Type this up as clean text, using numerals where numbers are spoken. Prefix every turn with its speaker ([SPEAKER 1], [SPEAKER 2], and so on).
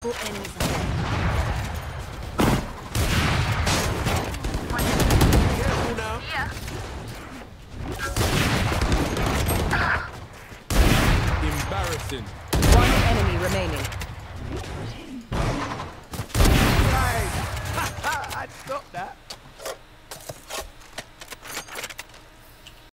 [SPEAKER 1] Multiple enemies ahead.
[SPEAKER 2] Careful now. Embarrassing.
[SPEAKER 3] One enemy remaining.
[SPEAKER 2] Guys, I thought